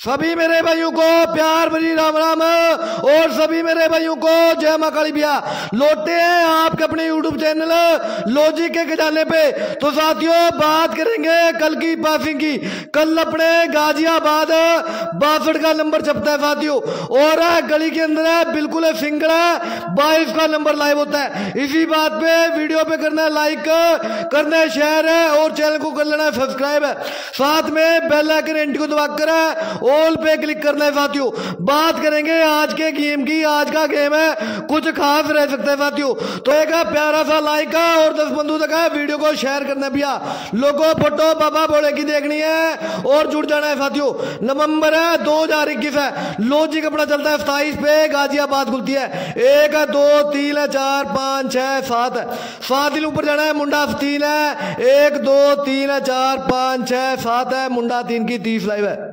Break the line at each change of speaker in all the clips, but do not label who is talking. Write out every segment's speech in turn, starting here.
सभी मेरे भाइयों को प्यार भरी राम राम और सभी मेरे भाइयों को जय मां काली भैया। लौटे हैं आपके अपने यूट्यूब चैनल लॉजिक के खजाने पे। तो साथियों बात करेंगे कल की पासिंग की। कल अपने गाजियाबाद 62 का नंबर छपता है साथियों, और गली के अंदर है बिल्कुल सिंगल है 22 का नंबर लाइव होता है। इसी बात पे वीडियो पे करना है लाइक, करना है शेयर है और चैनल को कर लेना है सब्सक्राइब है, साथ में बेल आइकन घंटी को दबाकर ऑल पे क्लिक करना है साथियों। बात करेंगे आज के गेम की। आज का गेम है कुछ खास रह सकता है साथियों, तो एक प्यारा सा लाइक और 10 बंधु तक है वीडियो को शेयर करना है भैया। लोगों फोटो बाबा बोले की देखनी है और जुड़ जाना है साथियों। नवंबर है 2021 है, लॉजिक अपना चलता है 27 पे, गाजियाबाद खुलती है 1 2 3 4 5 6 7 7 दिन ऊपर जाना है। मुंडा 3 है, 1 2 3 4 5 6 7 है, मुंडा 3 की 30 लाइव है।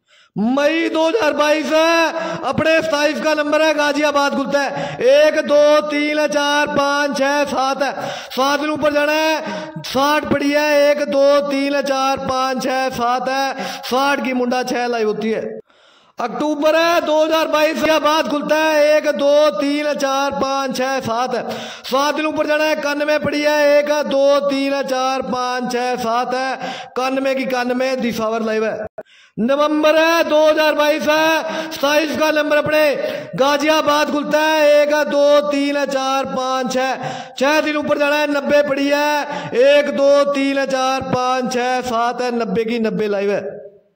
मई 2022 है, अपने 27 का नंबर है, गाजियाबाद खुलता है 1 2 3 4 5 6 7 है, 7 दिन ऊपर जाना है। 60 पड़ी है, 1 2 3 4 5 6 7 है, 60 की मुंडा 6 लाइव होती है। अक्टूबर है 2022 के बाद खुलता है 1 2 3 4 5 6 7 है, 7 दिन ऊपर जाना है। 91 पड़ी है, 1 2 3 4 5 6 7 है, 91 की 91 दिशावर लाइव है। नवंबर है 2022 है, 27 का नंबर अपने गाजियाबाद खुलता है 1 2 3 4 5 6 दिन ऊपर जाना है। 90 पड़ी है, 1 2 3 4 5 6 7 है, 90 की 90 लाइव है।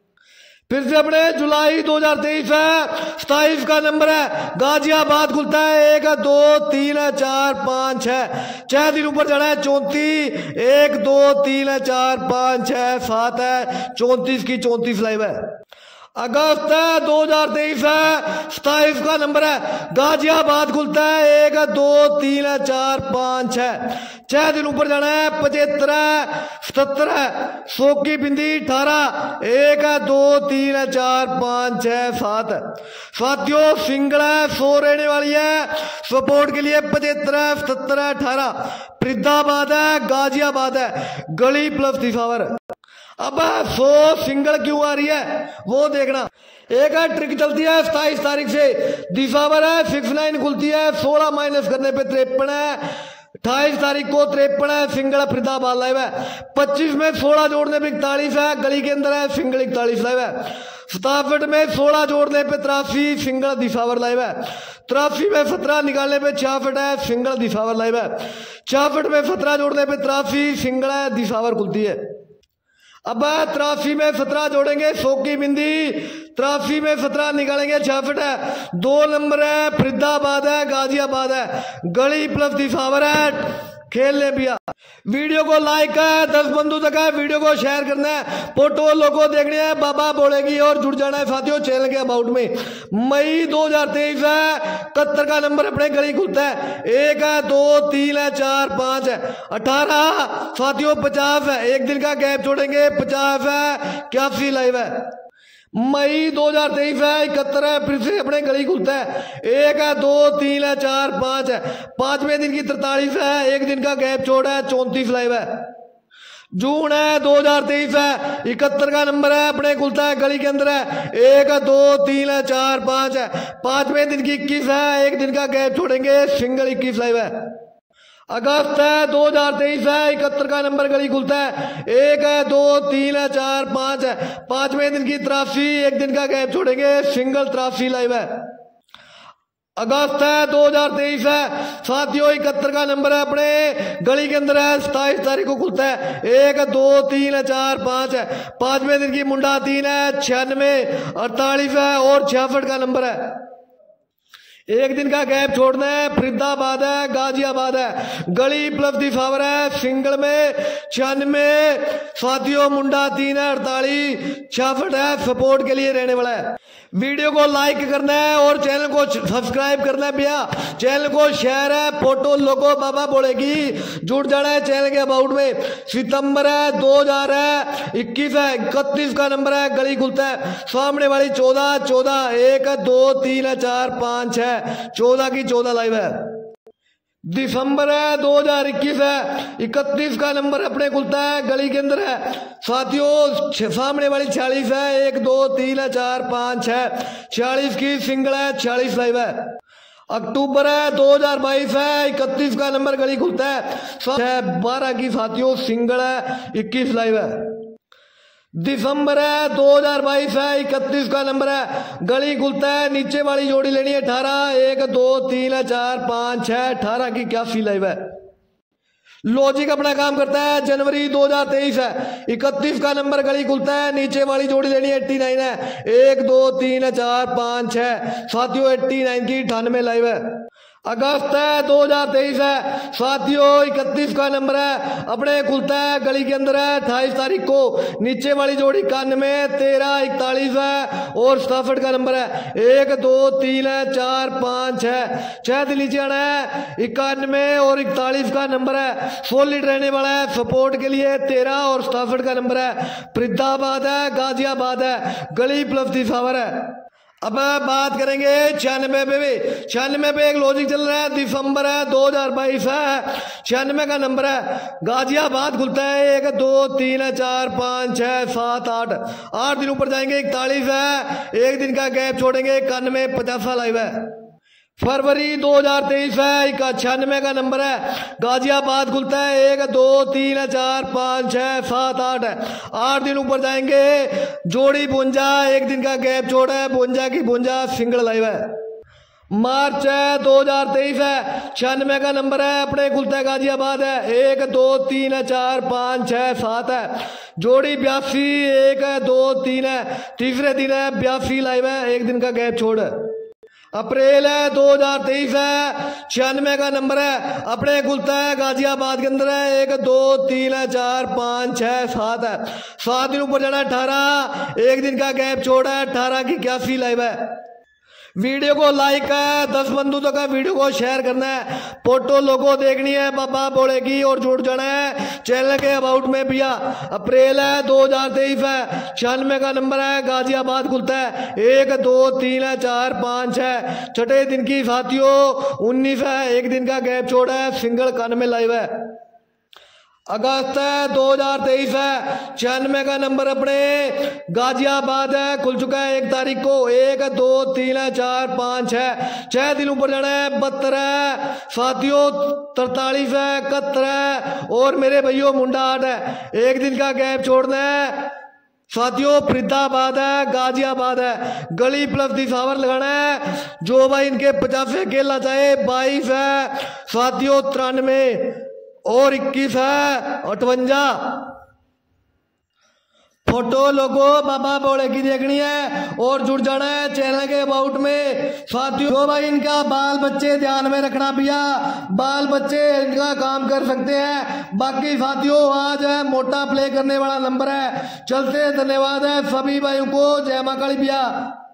फिर से अपने जुलाई 2023 है, 27 का नंबर है, गाजियाबाद खुलता है 1 2 3 4 5 6 दिन ऊपर जाना है। 34 1 2 3 4 5 6 7 है, 34 की 34 लाइव है। अगस्त 2023 है, 27 का नंबर है, गाजियाबाद खुलता है 1 2 3 4 5 6 दिन ऊपर जाना है। 75 77 100 की बिंदी 18 1 2 3 4 5 6 7 साथियों सिंगल है 100 रहने वाली है। सपोर्ट के लिए 75 77 18 फरीदाबाद है, गाजियाबाद है, गली प्लस दिशावर। अब 100 सिंगल क्यों आ रही है वो देखना। एक है ट्रिक चलती है 27 तारीख से, दिशावर है 69 खुलती है, 16 माइनस करने पे 53 है। 28 तारीख को 53 है, सिंगल फरीदाबाद लाइव है। 25 में 16 जोड़ने पे 41 है, गली के अंदर है, सिंगल 41 लाइव है। 67 में 16 जोड़ने पे 83, सिंगल दिशावर लाइव है। 83 में 17 निकालने पे 66 है, सिंगल दिशावर लाइव है। 66 में 17 जोड़ने पे 83, सिंगल है, दिशावर खुलती है। अब 83 में 17 जोड़ेंगे 100 की बिंदी, 83 में 17 निकालेंगे 66 है। 2 नंबर है, फरीदाबाद है, गाजियाबाद है, गली प्लस दिशावर है। खेल ले भैया। वीडियो को लाइक है, 10 बंधु तक है, वीडियो को शेयर करना है, फोटो लोगों देखने है, बाबा बोलेगी और जुड़ जाना है साथियों चैनल के अबाउट में। मई 2023 है, 71 का नंबर अपने गली खुलता है 1 2 3 4 5 18 साथियों 50 है, एक दिन का गैप छोड़ेंगे 50 है, 81 लाइव है। मई 2023 है, 71 है, फिर से अपने गली खुलता है 1 2 3 4 5 5वें दिन की 43 है, एक दिन का गैप छोड़ा है, 34 लाइव है। जून है 2023 है, 71 का नंबर है, अपने खुलता है गली के अंदर है 1 2 3 4 5 5वें दिन की 21 है, एक दिन का गैप छोड़ेंगे, सिंगल 21 लाइव है। अगस्त है 2023 है, 71 का नंबर गली खुलता है 1 2 3 4 5 5वें दिन की 83, एक दिन का गैप छोड़ेंगे, सिंगल 83 लाइव है। अगस्त है 2023 है, साथियों 71 का नंबर है, अपने गली के अंदर है, 27 तारीख को खुलता है 1 2 3 4 5 5वें दिन की मुंडा 3 है, 96 48 है और 66 का नंबर है, एक दिन का गैप छोड़ना है। फरीदाबाद है, गाजियाबाद है, गली प्लस दिशावर है, सिंगल में 96 साथियों मुंडा 3 है, 48 66 है, सपोर्ट के लिए रहने वाला है। वीडियो को लाइक करना है और चैनल को सब्सक्राइब करना है भैया, चैनल को शेयर है, फोटो लोगो बाबा बोलेगी, जुड़ जाना है चैनल के अबाउट में। सितंबर है 2021 है, 31 का नंबर है, गली खुलता है सामने वाली 14 14 1 2 3 4 5 6 14 की 14 लाइव है। दिसंबर है 2021 है। 31 का नंबर अपने खुलता है, गली के अंदर है साथियों। सामने वाली 46 है, 1 2 3 है 4 5 6, 46 की सिंगल है, 46 लाइव है। अक्टूबर है 2022 है। 31 का नंबर गली खुलता है, 12 की साथियों सिंगल है, 21 लाइव है। दिसंबर है 2022 है। 31 का नंबर है, गली खुलता है, नीचे वाली जोड़ी लेनी है 18, 1 2 3 है 4 5 6, 18 की 81 लाइव है। लॉजिक अपना काम करता है। जनवरी 2023 है। 31 का नंबर गली खुलता है, नीचे वाली जोड़ी लेनी है 89 है, 1 2 3 है 4 5 6, साथियों 89 की 98 लाइव है। अगस्त है 2023 है साथियों। 31 का नंबर है, अपने खुलता है, गली के अंदर है 28 तारीख को, नीचे वाली जोड़ी 91 13 41 है और 67 का नंबर है, 1 2 3 है 4 5 6 दिन नीचे आना है। 91 और 41 का नंबर है, सॉलिड रहने वाला है। सपोर्ट के लिए 13 और 67 का नंबर है। फरीदाबाद है, गाजियाबाद है, गली प्लस दिसावर है। अब बात करेंगे 96 पे भी। 96 पे एक लॉजिक चल रहा है, दिसंबर है 2022 है। 96 का नंबर है, गाजियाबाद खुलता है, 1 2 3 है 4 5 6 7 8, 8 दिन ऊपर जाएंगे 41 है, 1 दिन का गैप छोड़ेंगे 91 50 लाइव है। फरवरी 2023 है। 96 का नंबर है, गाजियाबाद खुलता है, 1 2 3 है 4 5 6 7 8 है, 8 दिन ऊपर जाएंगे, जोड़ी 52, 1 दिन का गैप छोड़ा है, 52 की 52 सिंगल लाइव है। मार्च है 2023 है। 96 का नंबर है, अपने खुलता है, गाजियाबाद है, 1 2 3 है 4 5 6 7 है, जोड़ी 82, 1 है 2 3 है, तीसरे दिन है 82 लाइव है, 1 दिन का गैप छोड़ है। अप्रैल है 2023 है। 96 का नंबर है, अपने खुलता है, गाजियाबाद के अंदर है, 1 2 3 है 4 5 6 7 है, 7 दिन ऊपर जाना है 18, 1 दिन का गैप छोड़ा है, 18 की 81 लाइव है। वीडियो को लाइक है, 10 बंधु तक वीडियो को शेयर करना है, फोटो लोगो देखनी है बाबा बोले की और जुड़ जाना है चैनल के अबाउट में भैया। अप्रैल है 2023 है। 96 का नंबर है, गाजियाबाद खुलता है, 1 2 3 है 4 5 6, छठे दिन की साथियों 19 है, 1 दिन का गैप छोड़ा है, सिंगल 91 लाइव है। अगस्त है 2023 है। 96 का नंबर अपने गाजियाबाद है, खुल चुका है 1 तारीख को, 1 2 3 है 4 5 6 दिन ऊपर जाना है, 72 है साथियों, 43 है, 71 है और मेरे भैयों मुंडा 8 है, 1 दिन का गैप छोड़ना है साथियों। फरीदाबाद है, गाजियाबाद है, गली प्लस दिसावर लगाना है, जो भाई इनके 50 अकेला चाहे 22 है साथियों, 93 और 21 है 58। फोटो लोगो बाबा बोले की देखनी है और जुड़ जाना है चैनल के अबाउट में साथियों। जो भाई इनका बाल बच्चे ध्यान में रखना भैया, बाल बच्चे इनका काम कर सकते हैं। बाकी साथियों आज है मोटा प्ले करने वाला नंबर है, चलते धन्यवाद है सभी भाइयों को, जय मां काली भैया।